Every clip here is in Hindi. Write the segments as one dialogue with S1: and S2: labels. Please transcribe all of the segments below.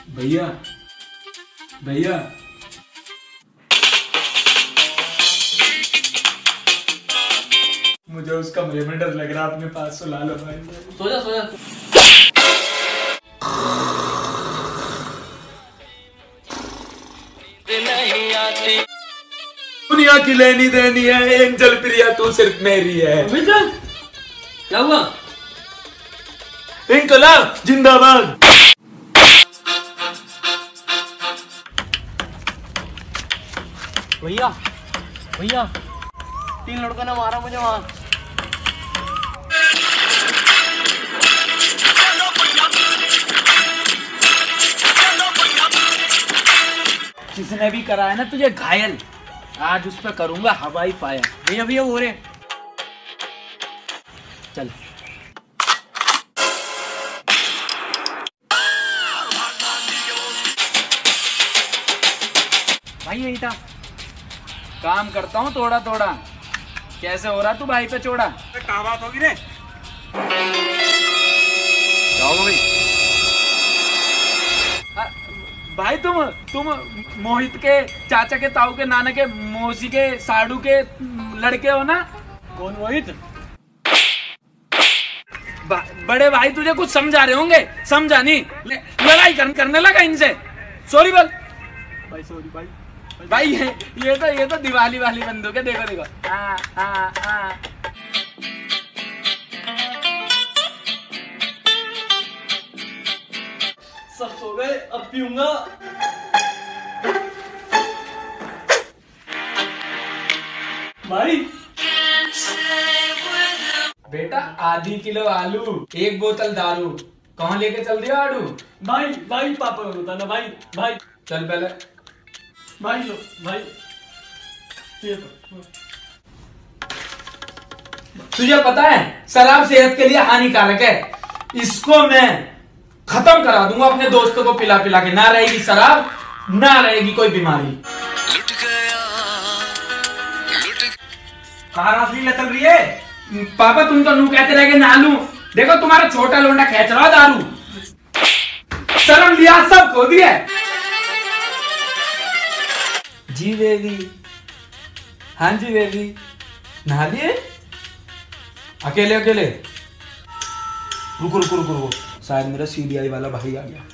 S1: भैया भैया मुझे उस कमरे में डर लग रहा है, अपने पास सुला लो भाई।
S2: सो जा सो जा। नहीं आती
S1: दुनिया की लेनी देनी है, एंजल प्रिया तू सिर्फ मेरी है।
S2: क्या हुआ?
S1: इनकलाब जिंदाबाद।
S2: भैया भैया 3 लड़कों ने मारा मुझे वहां।
S3: जिसने भी करा है ना तुझे घायल, आज उस पर करूंगा हवाई फायर।
S2: भैया भैया हो रहे
S3: चल भाई यही था, काम करता हूँ थोड़ा थोड़ा। कैसे हो रहा तू भाई पे चोड़ा?
S1: कहाँ बात होगी रे?
S3: जाओ भाई। भाई तुम मोहित के चाचा के ताऊ के नाना के मौसी के साडू के लड़के हो ना?
S2: कौन मोहित?
S3: बड़े भाई तुझे कुछ समझा रहे होंगे, समझा नहीं, लड़ाई करने लगा इनसे। सॉरी बोल
S2: भाई सॉरी भाई।
S3: भाई ये तो दिवाली वाली बंदूक है, देखो देखो। हाँ।
S2: सब सो गए, अब पीऊंगा। भाई
S1: बेटा आधी किलो आलू, 1 बोतल दारू, कहाँ लेके चल दिया आड़ू?
S2: भाई भाई पापा को बताना भाई। भाई
S1: चल पहले
S2: भाई लो भाई ये तो।
S1: तुझे पता है शराब सेहत के लिए हानिकारक है, इसको मैं खत्म करा दूंगा अपने दोस्तों को पिला पिला के। ना रहेगी शराब, ना रहेगी कोई बीमारी।
S4: लुट गया
S1: कहाँ रासलीला चल रही है? पापा तुम तो नू कहते रह गए ना लू, देखो तुम्हारा छोटा लोंडा खेच रहा दारू। शर्म लिया सब खो दिया। जी बेबी, हाँ जी बेबी, नहा लिए? अकेले अकेले? रुको रुको रुको रुको, शायद मेरा CDI वाला भाई आ गया।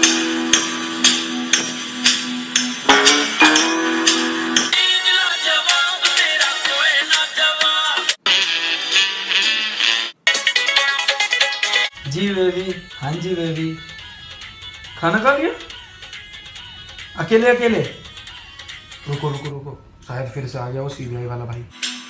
S1: जी बेबी, हाँ जी बेबी, खाना खा लिया? अकेले अकेले? रुको रुको रुको, शायद फिर से आ गया वो CBI वाला भाई।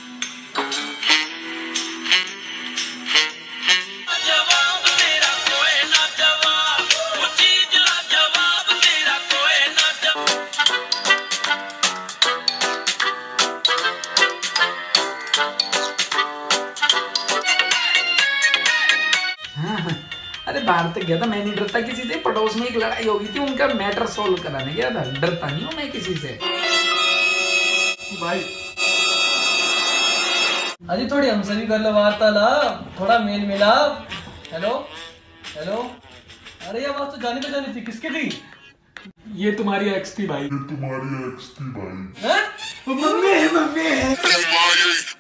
S1: अरे बाहर तक गया था, मैं नहीं डरता किसी से। पड़ोस में एक लड़ाई हो गई थी, उनका मैटर सोल्व कराने गया था। डरता नहीं हूँ मैं किसी से
S2: भाई। अजी थोड़ी हमसे भी कर लो वार्तालाप, थोड़ा मेल मिलाप। हेलो हेलो, अरे ये आवाज तो जानी थी, किसकी थी?
S1: ये तुम्हारी एक्स थी भाई।
S2: हैं?
S1: मम्मी है।